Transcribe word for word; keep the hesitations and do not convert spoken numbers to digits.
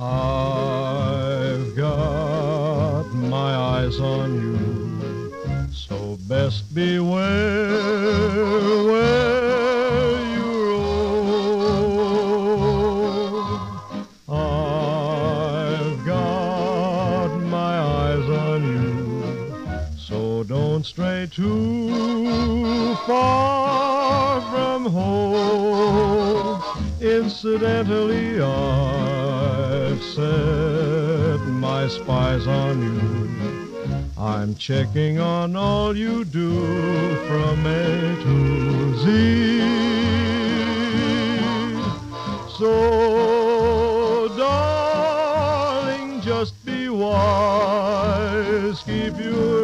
I've got my eyes on you, so best beware where you roam. I've got my eyes on you, so don't stray too far from home. Incidentally, I've set my spies on you. I'm checking on all you do from A to Z. So, darling, just be wise. Keep your